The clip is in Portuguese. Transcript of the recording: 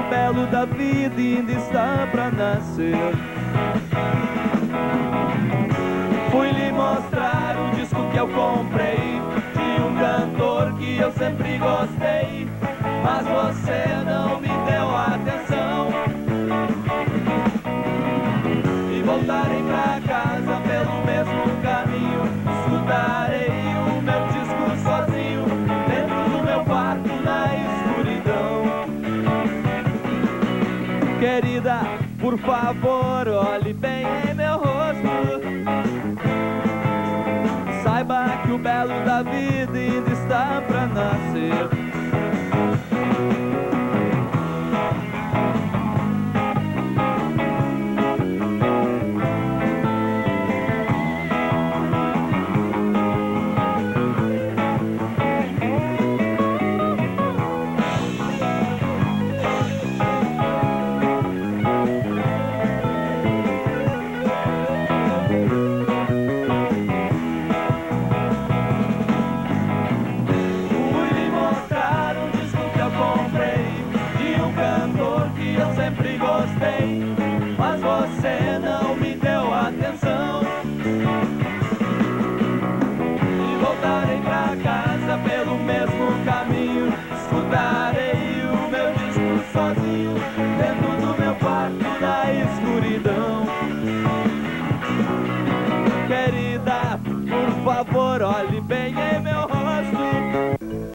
belo da vida ainda está pra nascer. Fui lhe mostrar o disco que eu comprei de um cantor que eu sempre gostei, mas você não me deu atenção. E voltarei pra casa pelo mesmo caminho, escutarei o meu disco sozinho, dentro do meu quarto na escuridão. Querida, por favor, olhe bem em meu rosto. Saiba que o belo da vida ainda está pra nascer. Sempre gostei, mas você não me deu atenção. E voltarei pra casa pelo mesmo caminho, escutarei o meu disco sozinho, dentro do meu quarto na escuridão. Querida, por favor, olhe bem